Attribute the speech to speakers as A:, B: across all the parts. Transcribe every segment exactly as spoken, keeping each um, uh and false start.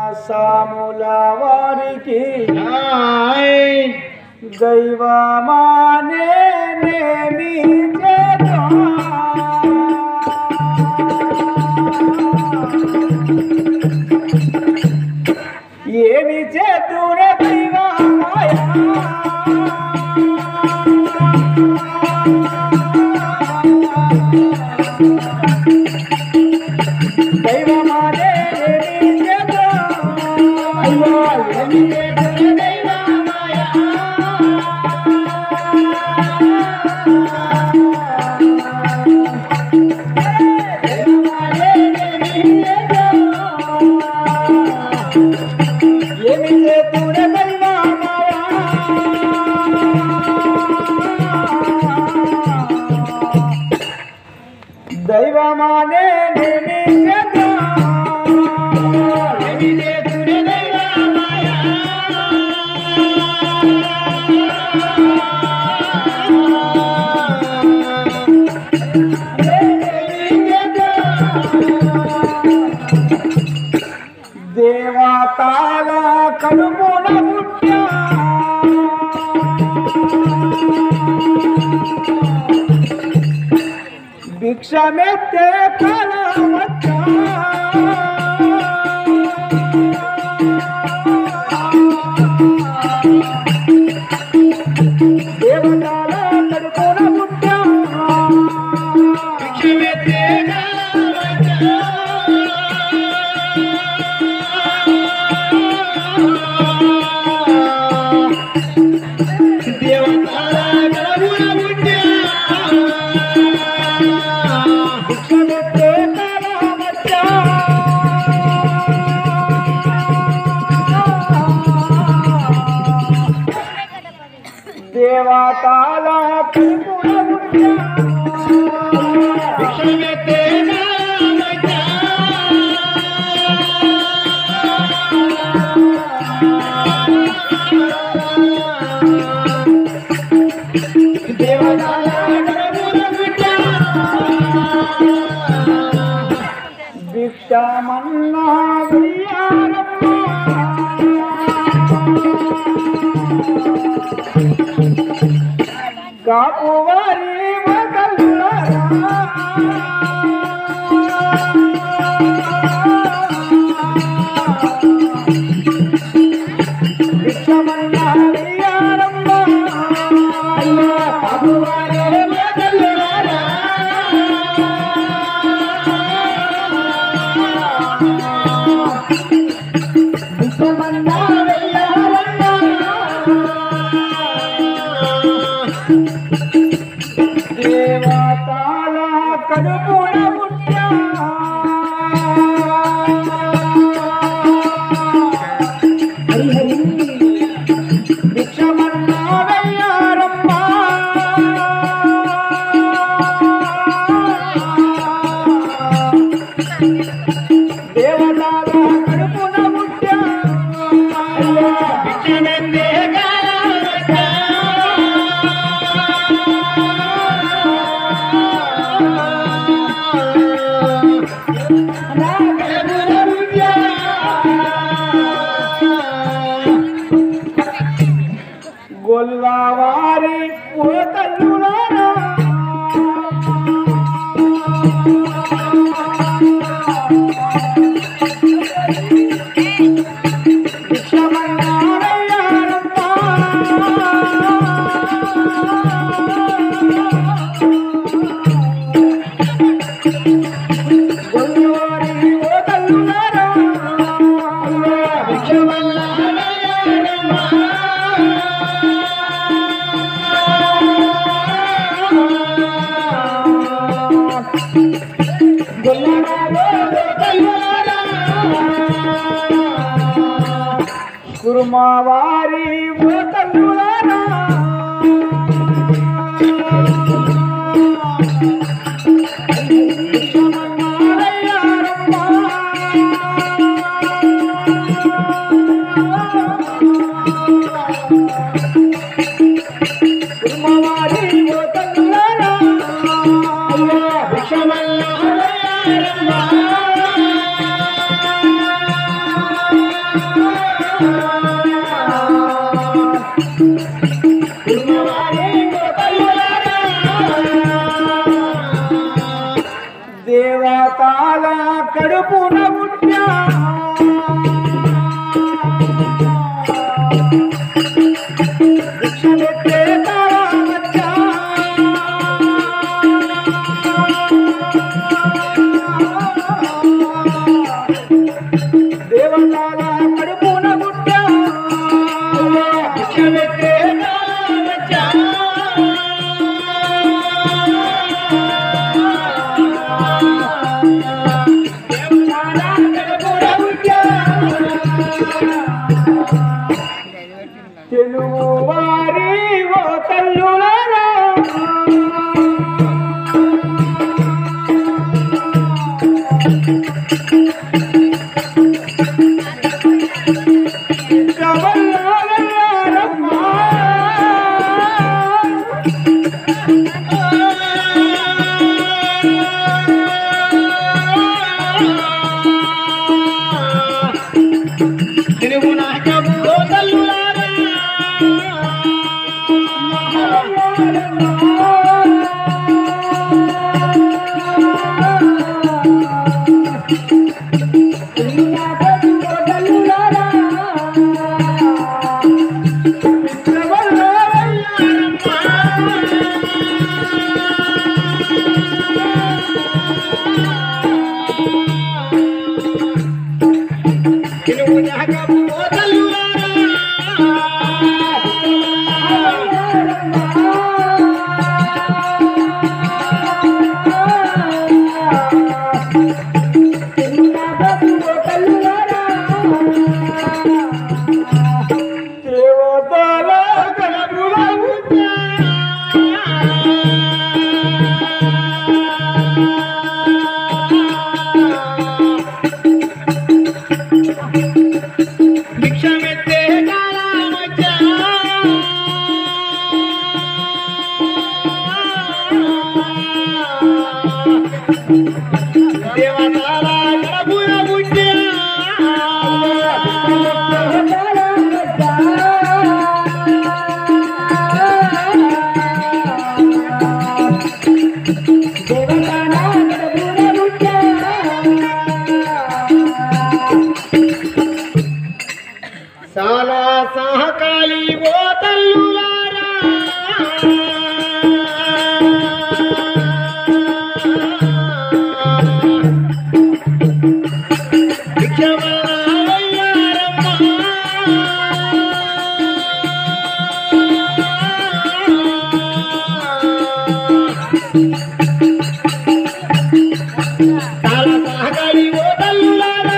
A: సాముల వారికి దైవమానే నేమి చేద్దా ఏమి చేతుర దైవమాయ దైవమానే నేమి చేద్దా అయ్యా ఏమి చేతుర దైవమాయ దైవమానే నేమి చేద్దా ఏమి చేతుర దైవమాయ దైవమానే నేమి చేద్దా ఏమి చేతుర దైవమాయ దేవతాల కడుపున పుట్ట్యా భిక్షమెత్తే కలవచ్చా దేవతాల కడుపున పుట్ట్యా భిక్షమెత్తే కలవచ్చా దేవతాల కడుపున పుట్ట్యా భిక్షమెత్తే కలవచ్చా దేవతాల కడుపున పుట్ట్యా భిక్షమన్నా వెయ్యారమ్మా కాపువారి వదల్లారా భిక్షమన్నా వెయ్యారమ్మా కాపువారి వదల్లారా భిక్షమన్నా వెయ్యారమ్మా దేవతాల కడుపున పుట్ట్యా భిక్షమన్నా వెయ్యారమ్మా దేవతాల కడుపున పుట్ట్యా భిక్షమెత్తే కలవచ్చా గొల్లవారి ఓ తల్లులారా భిక్షమన్నా వెయ్యారమ్మా గొల్లవారి ఓ తల్లులారా భిక్షమన్నా వెయ్యారమ్మా కుర్మవారి ఓ తల్లులారా భిక్షమన్నా వెయ్యారమ్మా కుర్మవారి ఓ తల్లులారా భిక్షమన్నా వెయ్యారమ్మా దేవతాల కడుపున పుట్టా భిక్షమెత్తే వచ్చా తెలుగువారి ఓ తల్లులారా శబల్లారమ్మా తెలుగు నాటకు ఓ తల్లులారా साला सहकाली वो तल्लुलारा साला सहकाली वो तल्लुलारा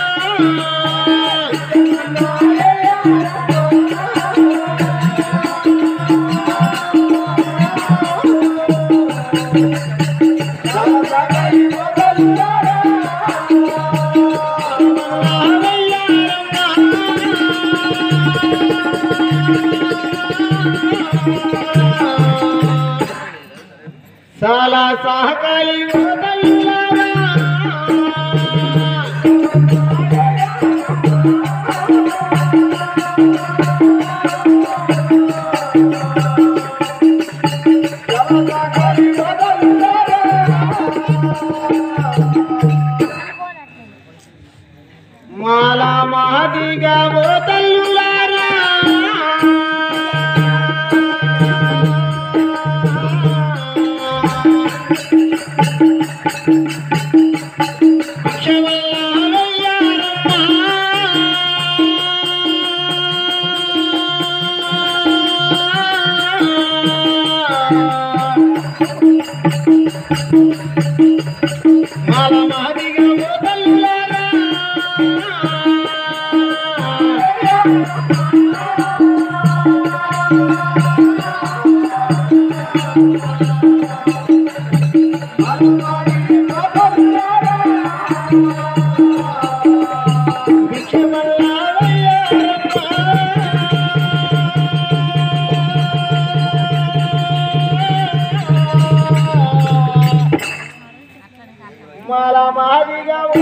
A: साला सहकारी वो तल्लुलारा माला महादिगा वो तल्लुलारा माला महादिगा वो तल्लुलारा माला महादिगा वो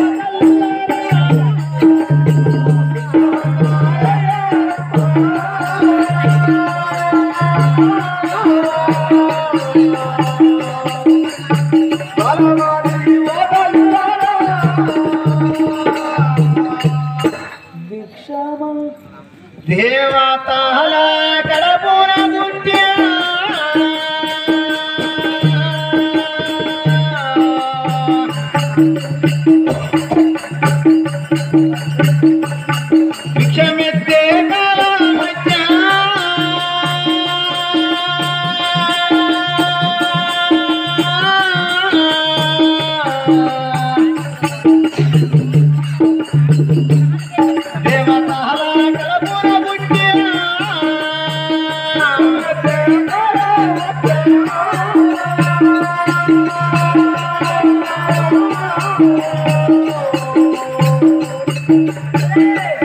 A: देवताला कड़पुन गुट्ट्या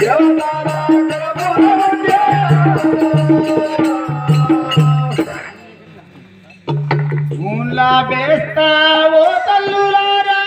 A: ఊన్లా బేస్తా ఓ తల్లులారా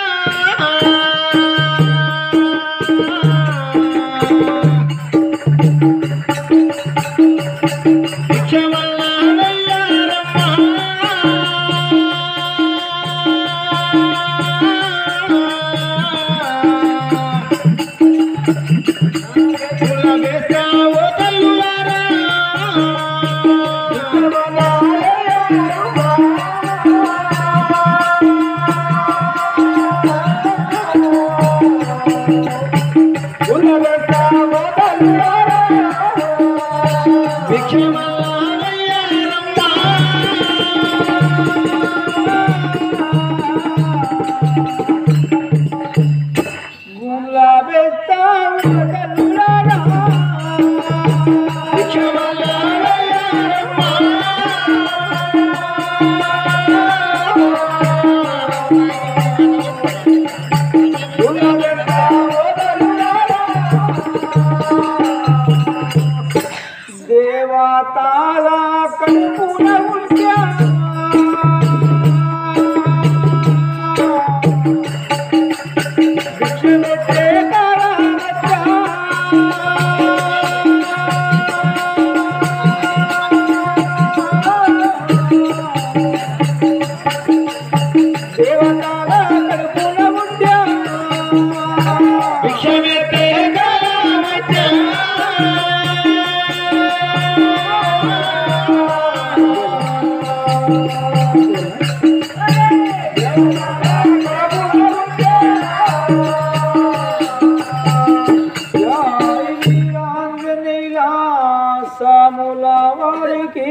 A: దేవతాల కడుపున ఉంట్యా భిక్షమెత్తే కాలమచ్చా దేవతాల కడుపున ఉంట్యా భిక్షమెత్తే కాలమచ్చా సాముల వారికి